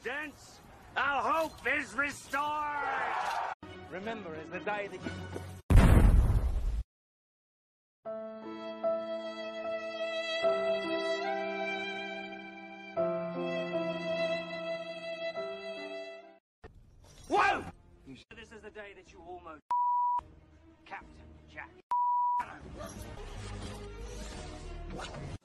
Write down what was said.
dents, our hope is restored! Remember, it's the day that you... Whoa! This is the day that you almost Captain Jack.